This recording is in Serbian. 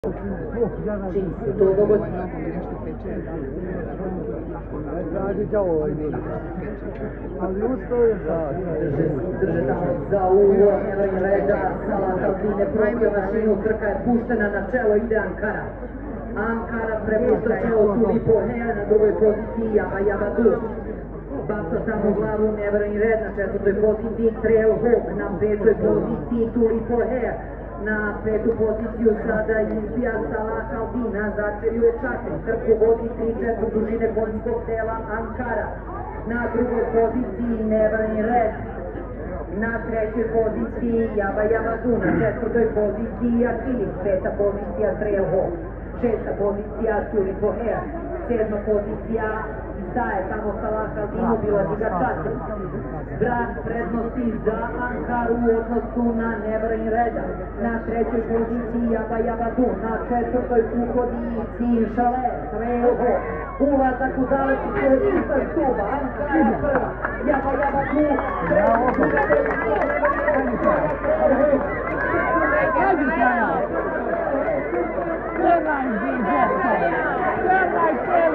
Čisto to dogodi. Drže tamo za uvod, Neverin Reda, Salah Albine probio mašinu, trka je puštena na čelo, ide Ankara. Ankara prepušta čelo Tulipo Her, na drugoj poziciji Jabadu. Baca tamo glavu Neverin Red, na četvrtoj poziciji Trail Hope, na petoj poziciji Tulipo Her. Na petu poziciju sada izbija Salah Albina, začeljuje čakri, trku vodi 3/4 dužine konjskog tela Ankara. Na drugoj poziciji Neverin Red, na trećoj poziciji Jabadu, na četvrtoj poziciji Akilis, peta pozicija Trail Hope, šesta pozicija Tulipo Her, sedma pozicija Staje tamo Salah Albinu, bila ga čatri. Brak prednosti za Ankaru u odnosu na Neverin Reda. Na trećoj poziciji Jabadu, na četvrtoj uhodi Sinšale, Trail Hope. Ulazak u zaletu poziciju stuba, Ankara je prva, Jabadu, Trail Hope. Good night, DJ. Good night,